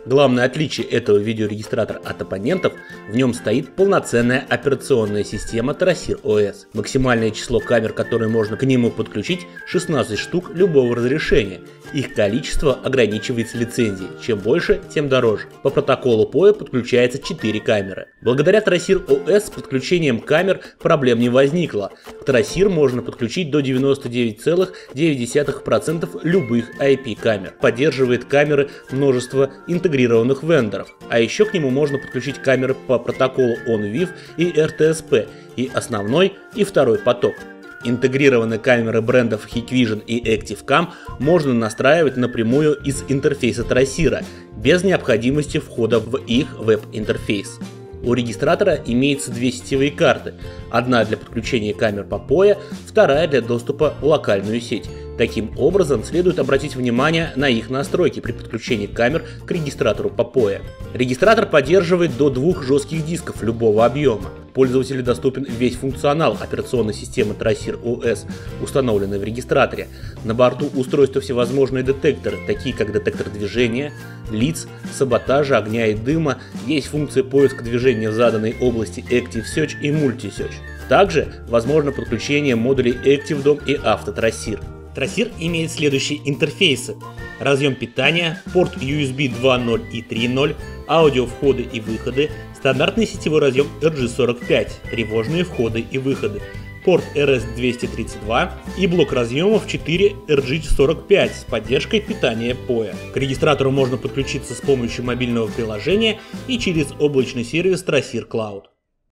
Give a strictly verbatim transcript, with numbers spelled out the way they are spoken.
Главное отличие этого видеорегистратора от оппонентов — в нем стоит полноценная операционная система Trasir о эс. Максимальное число камер, которые можно к нему подключить, шестнадцать штук любого разрешения. Их количество ограничивается лицензией, чем больше, тем дороже. По протоколу пэ о и подключается четыре камеры. Благодаря Trasir о эс с подключением камер проблем не возникло. К Trasir можно подключить до девяноста девяти целых девяти десятых процента любых ай пи камер. Поддерживает камеры множества интегрированных вендоров. А еще к нему можно подключить камеры по протоколу OnVIF и эр тэ эс пэ, и основной, и второй поток. Интегрированные камеры брендов Hikvision и ActiveCam можно настраивать напрямую из интерфейса Trasir, без необходимости входа в их веб-интерфейс. У регистратора имеется две сетевые карты, одна для подключения камер по пэ о и, вторая для доступа в локальную сеть. Таким образом, следует обратить внимание на их настройки при подключении камер к регистратору по пэ о и. Регистратор поддерживает до двух жестких дисков любого объема. Пользователю доступен весь функционал операционной системы Trasir о эс, установленной в регистраторе. На борту устройства всевозможные детекторы, такие как детектор движения, лиц, саботажа, огня и дыма, есть функция поиска движения в заданной области Active Search и Multi Search. Также возможно подключение модулей ActiveDom и AutoTrasir. Trasir имеет следующие интерфейсы: разъем питания, порт ю эс би два ноль и три ноль, аудиовходы и выходы, стандартный сетевой разъем эр джи сорок пять, тревожные входы и выходы, порт эр эс двести тридцать два и блок разъемов четыре эр джи сорок пять с поддержкой питания пэ о и. К регистратору можно подключиться с помощью мобильного приложения и через облачный сервис Trasir Cloud.